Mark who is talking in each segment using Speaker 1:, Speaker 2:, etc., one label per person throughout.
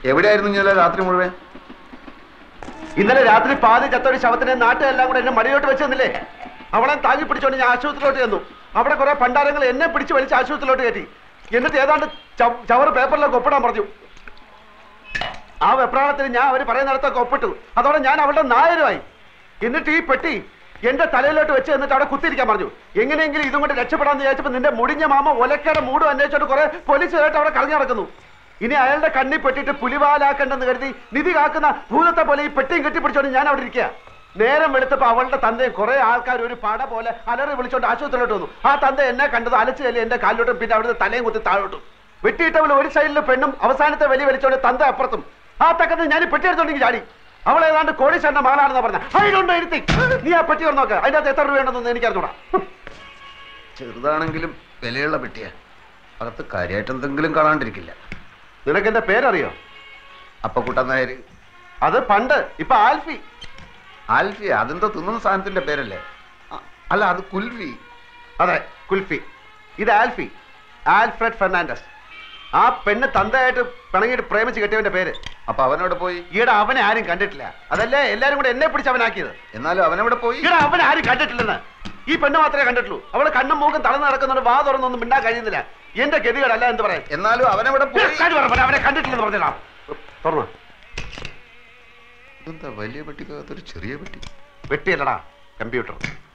Speaker 1: എവിടെയായിരുന്നു ഇന്നലെ രാത്രി മുഴുവൻ?
Speaker 2: ഇന്നലെ രാത്രി പാതി ചത്തൊരു ശവത്തിനെ നാട്ടുകാരെല്ലാം കൂടെ എന്നെ മടിയോട്ട് വെച്ച് തന്നില്ലേ? അവളെ താങ്ങി പിടിച്ചോണ്ട് ഞാൻ ആശുപത്രിയിലോട്ട് ചെന്നു. അവിടെ കുറെ പണ്ടാരങ്ങൾ എന്നെ പിടിച്ച് വലിച്ച് ആശുപത്രിയിലോട്ട് കയറ്റി. എന്നിട്ട് ഏതാണ്ട് ചവറ് പേപ്പറിലൊക്കെ ഒപ്പിടാൻ പറഞ്ഞു. ആ വെപ്രാളത്തിന് ഞാൻ അവർ പറയുന്നിടത്തൊക്കെ ഒപ്പിട്ടു. അതോടെ ഞാൻ അവളുടെ നായരുമായി. എന്നിട്ട് ഈ പെട്ടി എന്റെ തലയിലോട്ട് വെച്ച് എന്നിട്ട് അവിടെ കുത്തിയിരിക്കാൻ പറഞ്ഞു. എങ്ങനെയെങ്കിലും ഇതും കൊണ്ട് രക്ഷപ്പെടാന്ന് വിചാരിച്ചപ്പോൾ നിന്റെ മുടിഞ്ഞ മാമ ഒലക്കയുടെ മൂടും അന്വേഷിച്ചോണ്ട് കുറെ പോലീസുകാരായിട്ട് അവിടെ കളഞ്ഞു നടക്കുന്നു. ഇനി അയാളുടെ കണ്ണി പെട്ടിട്ട് പുലിവാലാക്കണ്ടെന്ന് കരുതി നിധി കാക്കുന്ന ഭൂതത്തെ പോലെ ഈ പെട്ടിയും കെട്ടിപ്പിടിച്ചോണ്ട് ഞാൻ അവിടെ ഇരിക്കുക. നേരം വെളുത്തപ്പോ അവളുടെ തന്തയും കുറെ ആൾക്കാർ ഒരു പട പോലെ അലറി വിളിച്ചോണ്ട് ആശുപത്രിയിലോട്ട് വന്നു. ആ തന്ത എന്നെ കണ്ടത് അലച്ചു ചെല്ലി എന്റെ കാലിലോട്ടും പിന്നെ അവിടുത്തെ തലയും കുത്തി താഴോട്ടും. വെട്ടിയിട്ടവൾ ഒരു സൈഡിൽ പെണ്ണും അവസാനത്തെ വലി വലിച്ചോണ്ട് തന്ത അപ്പുറത്തും. ആ തക്കത്ത് ഞാൻ പെട്ടി എടുത്തോണ്ടെങ്കിൽ ചാടി. അവൾ ഏതാണ്ട് കോടീശ്വരന്റെ മകളാണെന്ന് പറഞ്ഞ അതിലുണ്ടോ ഇരുത്തി. നീ ആ പെട്ടി നോക്ക, അതിനകത്ത് എത്ര രൂപയുണ്ടെന്ന് എനിക്ക് അറിഞ്ഞൂടാ.
Speaker 1: ചെറുതാണെങ്കിലും വിലയുള്ള പെട്ടിയാ. അകത്ത് കാര്യമായിട്ട് എന്തെങ്കിലും കാണാണ്ടിരിക്കില്ല.
Speaker 2: നിനക്ക് എന്റെ പേരറിയോ?
Speaker 1: അപ്പക്കുട്ടൻ നായർ.
Speaker 2: അത് പണ്ട്. ഇപ്പൊ ആൽഫി.
Speaker 1: ആൽഫി അതെന്തോ തിന്നുന്ന സാധനത്തിന്റെ പേരല്ലേ? അല്ല, അത് കുൽഫി.
Speaker 2: അതെ, കുൽഫി. ഇത് ആൽഫി, ആൽഫ്രഡ് ഫെർണാണ്ടസ്. ആ പെണ്ണ് തന്തയായിട്ട് പിണങ്ങിയിട്ട് പ്രേമിച്ച് കെട്ടിയവന്റെ പേര്.
Speaker 1: അപ്പൊ അവനോട് പോയി?
Speaker 2: ഈടെ അവനെ ആരും കണ്ടിട്ടില്ല. അതല്ലേ എല്ലാരും കൂടെ എന്നെ പിടിച്ച് അവനാക്കിയത്.
Speaker 1: എന്നാലും അവനവിടെ പോയി?
Speaker 2: ഈടെ അവനെ ആരും കണ്ടിട്ടില്ലെന്ന്. ഈ പെണ്ണ് മാത്രമേ കണ്ടിട്ടുള്ളൂ. അവള് കണ്ണും മൂക്കും തളർന്നു നടക്കുന്നതുകൊണ്ട് വാ തുറന്നൊന്നും മിണ്ടാൻ കഴിയുന്നില്ല. എന്റെ ഗതികളല്ല എന്ന് പറയാൻ.
Speaker 1: എന്നാലും അവനവിടെ പോയി?
Speaker 2: അവനെ കണ്ടിട്ടില്ലെന്ന് പറഞ്ഞാ തുറന്നു.
Speaker 1: ഇതെന്താ വലിയ പെട്ടിക്കകത്തൊരു ചെറിയ പെട്ടി?
Speaker 2: പെട്ടിയല്ലടാ, കമ്പ്യൂട്ടർ.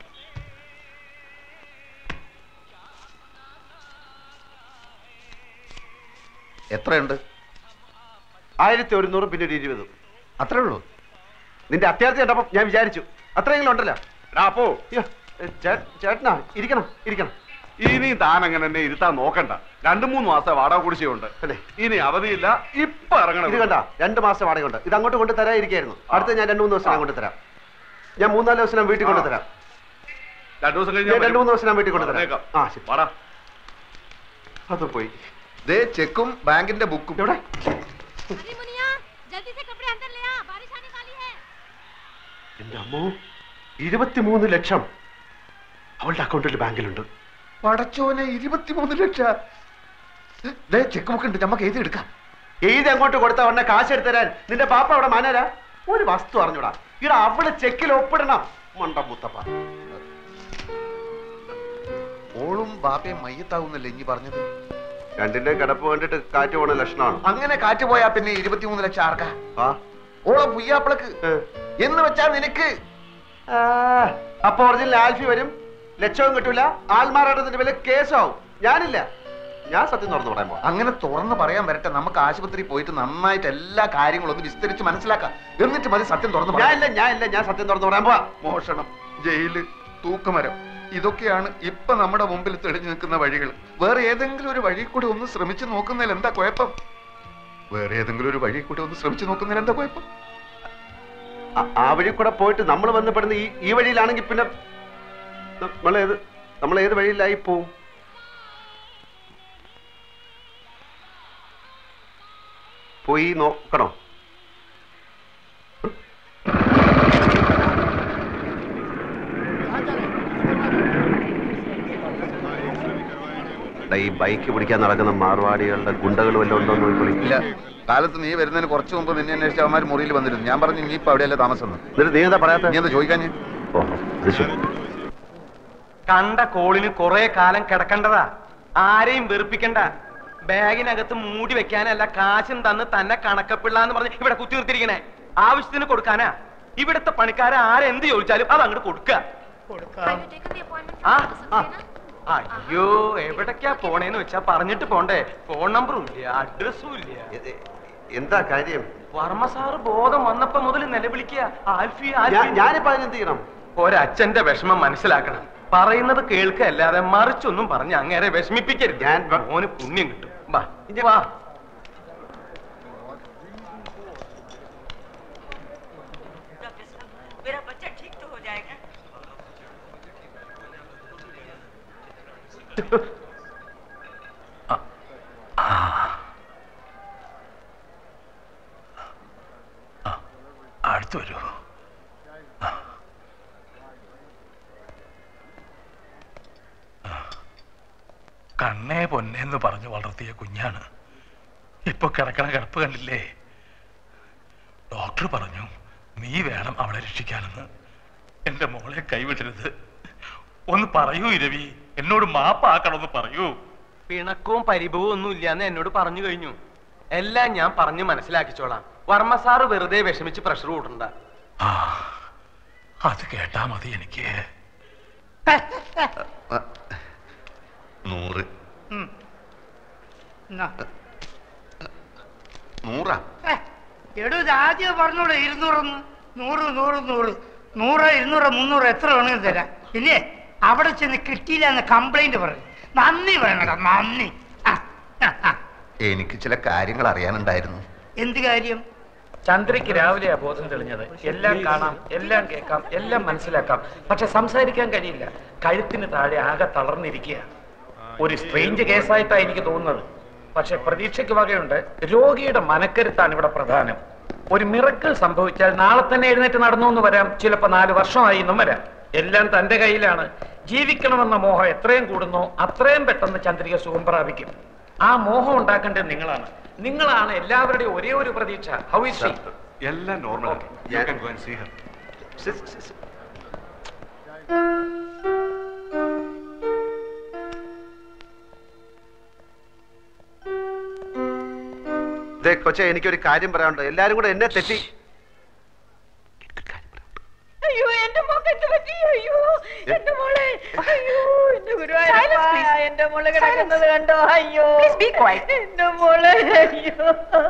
Speaker 1: എത്രയുണ്ട്?
Speaker 2: 1100 പിന്നെ 20.
Speaker 1: അത്രേ ഉള്ളൂ?
Speaker 2: നിന്റെ അത്യാവശ്യം കണ്ടപ്പോ ഞാൻ വിചാരിച്ചു അത്രയെങ്കിലും ഉണ്ടല്ലോ. അപ്പോ ചേട്ടനാ ഇരിക്കണം ഇരിക്കണം.
Speaker 3: ഇനി താൻ അങ്ങനെ എന്നെ ഇരുത്താൻ നോക്കണ്ട. 2-3 മാസം വാടക കുടിശ്ശികയുണ്ട്. അല്ലേ? ഇനി അവധിയില്ല. ഇപ്പൊ ഇറങ്ങണം.
Speaker 2: ഇത് കണ്ട, 2 മാസം വാടകയുണ്ട്. ഇത് അങ്ങോട്ട് കൊണ്ട് തരാതിരിക്കായിരുന്നു. അടുത്ത ഞാൻ 2-3 ദിവസം കൊണ്ട് തരാം. ഞാൻ 3-4 ദിവസം വീട്ടിൽ കൊണ്ടുതരാം.
Speaker 3: 2 ദിവസം കഴിഞ്ഞ്
Speaker 2: 2-3 ദിവസം വീട്ടിൽ കൊണ്ടുതരാം. ആ ശരി.
Speaker 3: വാടാ.
Speaker 2: അത് പോയി.
Speaker 1: ദേ ചെക്കും ബാങ്കിന്റെ ബുക്കും.
Speaker 2: എവിടെ? എന്റെ അമ്മോ, 23 ലക്ഷം അവളുടെ അക്കൗണ്ടിൽ ബാങ്കിലുണ്ട്.
Speaker 1: പടച്ചോനെ, 23 ലക്ഷം! ചെക്ക് ബുക്ക് ഉണ്ട്, നമുക്ക് എഴുതി എടുക്കാം.
Speaker 2: എഴുതി അങ്ങോട്ട് കൊടുത്താ ഉടനെ കാശ് എടുത്തരാൻ നിന്റെ പാപ്പ അവിടെ മാനരാ? ഒരു വസ്തു അറിഞ്ഞൂടാ. ഇവിടെ അവള് ചെക്കിൽ ഒപ്പിടണം. മണ്ടം മുത്തപ്പ.
Speaker 1: ഓളും ബാപ്പയും മയ്യത്താവുന്നല്ലേ ഇനി പറഞ്ഞത്?
Speaker 2: രണ്ടിന്റെ കിടപ്പ് വേണ്ടിട്ട് കാറ്റ് പോണ ലക്ഷണമാണ്.
Speaker 1: അങ്ങനെ കാറ്റ് പോയാ പിന്നെ 23 ലക്ഷം ആർക്കാ? ഓളെ പുയ്യാപ്പിളക്ക് എന്ന് വെച്ചാ നിനക്ക്.
Speaker 2: അപ്പൊ ഒറിജിനൽ ആൽഫി വരും, ലക്ഷവും കിട്ടൂല, ആൽമാറാട്ടത്തിന്റെ പേരിൽ കേസാവും. ഞാനില്ല. ഞാൻ സത്യം തുറന്നു പറയാൻ പോവാ.
Speaker 1: അങ്ങനെ തുറന്ന് പറയാൻ വരട്ടെ. നമുക്ക് ആശുപത്രി പോയിട്ട് നന്നായിട്ട് എല്ലാ കാര്യങ്ങളും ഒന്ന് വിസ്തരിച്ച് മനസ്സിലാക്കാം. എന്നിട്ട് മതി സത്യം തുറന്നു പറയാൻ.
Speaker 2: ഞാൻ സത്യം തുറന്നു പറയാൻ പോവാ.
Speaker 1: മോഷണം, ജയില്, തൂക്കുമരം, ഇതൊക്കെയാണ് ഇപ്പൊ നമ്മുടെ മുമ്പിൽ തെളിഞ്ഞു നിൽക്കുന്ന വഴികൾ. വേറെ ഏതെങ്കിലും ഒരു വഴി കൂടി ഒന്ന് ശ്രമിച്ചു നോക്കുന്നതിൽ എന്താ കുഴപ്പം? വേറെ ഏതെങ്കിലും ഒരു വഴി കൂടി ഒന്ന് ശ്രമിച്ചു നോക്കുന്നതിൽ എന്താ കുഴപ്പം?
Speaker 2: ആ വഴി കൂടെ പോയിട്ട് നമ്മൾ ബന്ധപ്പെടുന്ന ഈ വഴിയിലാണെങ്കിൽ പിന്നെ നമ്മൾ ഏത് വഴിയിലായി പോവും? പോയി നോക്കണോ? ഈ ബൈക്ക് പിടിക്കാൻ നടക്കുന്ന മാർവാടികളുടെ ഗുണ്ടകൾ വല്ലതും ഉണ്ടോ എന്ന് നോക്കിക്കോളി.
Speaker 1: ഇല്ല. കാലത്ത് നീ വരുന്നതിന് കുറച്ചു മുമ്പ് നിന്നെ അന്വേഷിച്ച അവന്മാർ മുറിയിൽ വന്നിരുന്നു. ഞാൻ പറഞ്ഞു നീ ഇപ്പൊ അവിടെയല്ലേ താമസം.
Speaker 2: നീ എന്താ പറയാത്ത?
Speaker 1: നീ എന്താ ചോദിക്കാൻ?
Speaker 4: കണ്ട കോളിന് കുറെ കാലം കിടക്കണ്ടതാ. ആരെയും വെറുപ്പിക്കണ്ട. ബാഗിനകത്ത് മൂടി വെക്കാനല്ല, കാശും തന്ന് തന്നെ കണക്കപ്പിള്ള എന്ന് പറഞ്ഞ് ഇവിടെ കുത്തി നിർത്തിയിരിക്കണേ. ആവശ്യത്തിന് കൊടുക്കാനാ. ഇവിടുത്തെ പണിക്കാരെ ആരെന്ത് ചോദിച്ചാലും അത് അങ്ങോട്ട് കൊടുക്കുക. അയ്യോ, എവിടേക്കാ പോണേന്ന് വെച്ചാ പറഞ്ഞിട്ട് പോണ്ടേ. ഫോൺ നമ്പറും ഇല്ല, അഡ്രസ്സും ഇല്ല.
Speaker 2: എന്താ കാര്യം?
Speaker 4: വർമ്മ സാറ് ബോധം വന്നപ്പോ മുതൽ നിലവിളിക്കുക, ആൽഫി.
Speaker 2: ഞാനിപ്പോ അതിനെന്ത് ചെയ്യണം?
Speaker 4: ഒരച്ഛന്റെ വിഷമം മനസ്സിലാക്കണം. പറയുന്നത് കേൾക്കല്ലാതെ മറിച്ചൊന്നും പറഞ്ഞ് അങ്ങേരെ വിഷമിപ്പിക്കരുത്. ഞാൻ മോന് പുണ്യം കിട്ടും. വാ.
Speaker 5: അടുത്ത് വരൂ. കണ്ണേ പൊന്നേന്ന് പറഞ്ഞ് വളർത്തിയ കുഞ്ഞാണ്. ഇപ്പൊ കിടക്കണ കിടപ്പ് കണ്ടില്ലേ? ഡോക്ടർ പറഞ്ഞു നീ വേണം അവളെ രക്ഷിക്കാനെന്ന്. എന്റെ മോളെ കൈവിടരുത്. ഒന്ന് പറയൂ ഇരവി, എന്നോട് മാപ്പാക്കണമെന്ന് പറയൂ.
Speaker 4: പിണക്കവും പരിഭവവും ഒന്നും ഇല്ലാന്ന് എന്നോട് പറഞ്ഞു കഴിഞ്ഞു. എല്ലാം ഞാൻ പറഞ്ഞു മനസ്സിലാക്കിച്ചോളാം. വർമ്മ സാറ് വെറുതെ വിഷമിച്ച് പ്രഷർ കൂട്ടണ്ട.
Speaker 5: ആ അത് കേട്ടാ മതി എനിക്ക്.
Speaker 1: 100. 100
Speaker 6: എടോ ഇത് ആദ്യം പറഞ്ഞോളൂ 200 100 100 100 200 300 എത്ര വേണമെങ്കിലും തരാം. പിന്നെ അവിടെ ചെന്ന് കിട്ടിയില്ല എന്ന് കംപ്ലൈന്റ് പറഞ്ഞു. നന്ദി വേണടാ, നന്ദി.
Speaker 1: എനിക്ക് ചില കാര്യങ്ങൾ അറിയാനുണ്ടായിരുന്നു.
Speaker 6: എന്ത് കാര്യം?
Speaker 7: ചന്ദ്രയ്ക്ക് രാവിലെയാ ബോധം തെളിഞ്ഞത്. എല്ലാം കാണാം, എല്ലാം കേൾക്കാം, എല്ലാം മനസ്സിലാക്കാം, പക്ഷെ സംസാരിക്കാൻ കഴിയില്ല. കഴുത്തിന് താഴെ ആകെ തളർന്നിരിക്കുക. ഒരു സ്ട്രേഞ്ച് കേസായിട്ടാണ് എനിക്ക് തോന്നുന്നത്. പക്ഷെ പ്രതീക്ഷയ്ക്ക് വകയുണ്ട്. രോഗിയുടെ മനക്കരുത്താണ് ഇവിടെ പ്രധാനം. ഒരു മിറക്കിൾ സംഭവിച്ചാൽ നാളെ തന്നെ എഴുന്നേറ്റ് നടന്നു എന്ന് വരാം, ചിലപ്പോ 4 വർഷമായി എന്നും വരാം. എല്ലാം തന്റെ കയ്യിലാണ്. ജീവിക്കണമെന്ന മോഹം എത്രയും കൂടുന്നോ അത്രയും പെട്ടെന്ന് ചന്ദ്രിക സുഖം പ്രാപിക്കും. ആ മോഹം ഉണ്ടാക്കേണ്ടത് നിങ്ങളാണ്. നിങ്ങളാണ് എല്ലാവരുടെയും ഒരേ ഒരു പ്രതീക്ഷ. How is she?
Speaker 3: എല്ലാം നോർമൽ.
Speaker 2: കൊച്ചെ, എനിക്കൊരു കാര്യം പറയാനുണ്ട്. എല്ലാരും കൂടെ എന്നെ തെറ്റി.
Speaker 8: അയ്യോ എന്റെ മോൾക്ക് എന്ത് പറ്റി? അയ്യോ എന്റെ മോളെ, അയ്യോ എന്റെ ഗുരുവായൂരപ്പ, എന്റെ മോളെ കിടക്കുന്നത് കണ്ടോ? അയ്യോ എന്റെ മോളെ, അയ്യോ.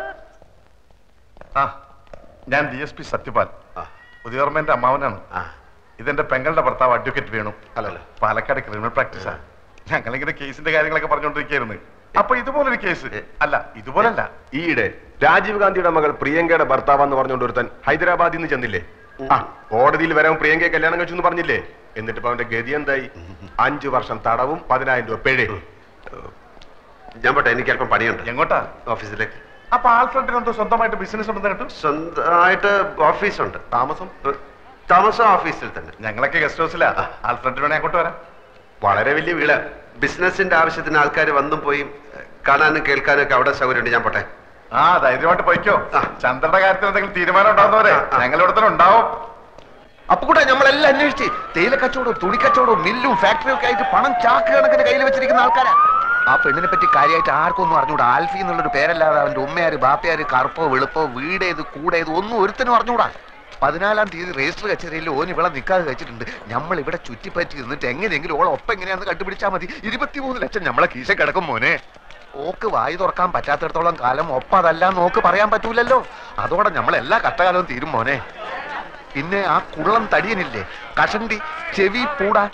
Speaker 3: ഞാൻ DSP സത്യപാൽ, ഉദയവർമ്മന്റെ അമ്മാവനാണ്. ഇതെന്റെ പെങ്ങളുടെ ഭർത്താവ് അഡ്വക്കേറ്റ് വേണു. അല്ലല്ലോ, പാലക്കാട് ക്രിമിനൽ പ്രാക്ടീസാ. ഞങ്ങളിങ്ങനെ കേസിന്റെ കാര്യങ്ങളൊക്കെ പറഞ്ഞുകൊണ്ടിരിക്കുകയായിരുന്നു. അപ്പൊ ഇതുപോലൊരു കേസ് അല്ല, ഇതുപോലല്ല.
Speaker 9: ഈയിടെ രാജീവ് ഗാന്ധിയുടെ മകൾ പ്രിയങ്കയുടെ ഭർത്താവെന്ന് പറഞ്ഞുകൊണ്ട് ഒരുത്തൻ ഹൈദരാബാദിൽ നിന്ന് ചെന്നില്ലേ? കോടതിയിൽ വരാൻ പ്രിയങ്കയെ കല്യാണം കഴിച്ചു എന്ന് പറഞ്ഞില്ലേ? എന്നിട്ട് ഇപ്പൊ അവന്റെ ഗതി എന്തായി? 5 വർഷം തടവും 10,000 രൂപ പിഴ.
Speaker 2: ഞാൻ പോട്ടെ, എനിക്ക് അല്പം പണിയുണ്ട്.
Speaker 3: എങ്ങോട്ടാ?
Speaker 2: ഓഫീസിലേക്ക്.
Speaker 3: അപ്പൊ ആൽഫ്രണ്ടിന് എന്തോ സ്വന്തമായിട്ട് ബിസിനസ് ഉണ്ടെന്ന് കേട്ടു.
Speaker 2: സ്വന്തമായിട്ട് ഓഫീസുണ്ട്. താമസം ഓഫീസിൽ തന്നെ.
Speaker 3: ഞങ്ങളൊക്കെ ഗസ്റ്റ് ഹൗസിലാ. ആൽഫ്രണ്ടിന് വേണേ അങ്ങോട്ട് വരാം.
Speaker 2: വളരെ വലിയ വീട്. ബിസിനസിന്റെ ആവശ്യത്തിന് ആൾക്കാർ വന്നും പോയി കാണാനും കേൾക്കാനും ഒക്കെ അവിടെ സൗകര്യമുണ്ട്. ഞാൻ പോട്ടെ.
Speaker 3: ധൈര്യമായിട്ട് പോയിക്കോ. ചന്ദ്രന്റെ കാര്യത്തിൽ എന്തെങ്കിലും തീരുമാനം ഉണ്ടാകുന്നവരെ ഞങ്ങളിവിടെ തന്നെ ഉണ്ടാവും.
Speaker 1: അപ്പൊ കൂടെ നമ്മളെല്ലാം അന്വേഷിച്ച് തേയില കച്ചവടവും തുണി കച്ചവടവും മില്ലും ഫാക്ടറിയും ഒക്കെ ആയിട്ട് പണം ചാക്ക് കണക്കിന് കയ്യിൽ വെച്ചിരിക്കുന്ന ആൾക്കാരാ. ആ പെണ്ണിനെ പറ്റി കാര്യമായിട്ട് ആർക്കൊന്നും അറിഞ്ഞൂടാ. ആൽഫി എന്നുള്ളൊരു പേരല്ലാതെ അവന്റെ ഉമ്മയാര് ബാപ്പയാര് കറുപ്പോ വെളുപ്പോ വീടേത് കൂടേത് ഒന്നും ഒരുത്തനും അറിഞ്ഞൂടാ. 14-ാം തീയതി രജിസ്റ്റർ കച്ചേരിയിൽ ഓൻ ഇവിടെ നിൽക്കാതെ വെച്ചിട്ടുണ്ട്. നമ്മൾ ഇവിടെ ചുറ്റിപ്പറ്റി നിന്നിട്ട് എങ്ങനെയെങ്കിലും ഓളെ ഒപ്പം എങ്ങനെയാണെന്ന് കണ്ടുപിടിച്ചാൽ മതി. 23 ലക്ഷം നമ്മളെ കീശ കിടക്കും മോനെ. ഓക്ക് വായി തുറക്കാൻ പറ്റാത്തിടത്തോളം കാലം ഒപ്പം അതല്ല നോക്ക് പറയാൻ പറ്റൂലല്ലോ. അതോടെ നമ്മളെല്ലാ കഷ്ടകാലവും തീരും മോനെ. പിന്നെ ആ കുള്ളം തടിയനില്ലേ, കഷണ്ടി ചെവി പൂടാ,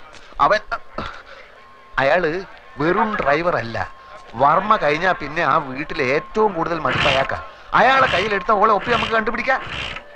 Speaker 1: അയാള് വെറും ഡ്രൈവർ അല്ല. വർമ്മ കഴിഞ്ഞാ പിന്നെ ആ വീട്ടിലെ ഏറ്റവും കൂടുതൽ മടുപ്പ് അയാൾക്കാ. അയാളെ കയ്യിലെടുത്ത ഓളെ ഒപ്പി നമുക്ക് കണ്ടുപിടിക്കാം.